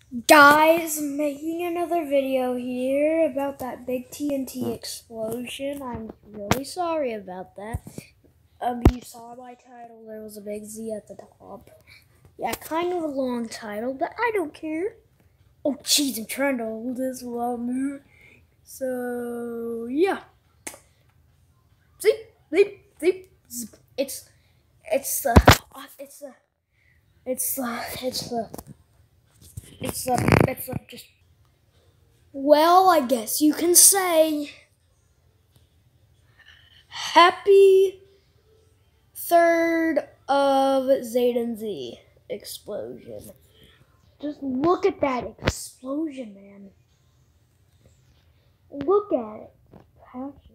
Guys, making another video here about that big TNT explosion. I'm really sorry about that. You saw my title, there was a big Z at the top. Yeah, kind of a long title, but I don't care. Oh jeez, I'm trying to hold this while moving. So yeah. See, it's just, well, I guess you can say happy 3rd of Zayden Z explosion. Just look at that explosion, man. Look at it.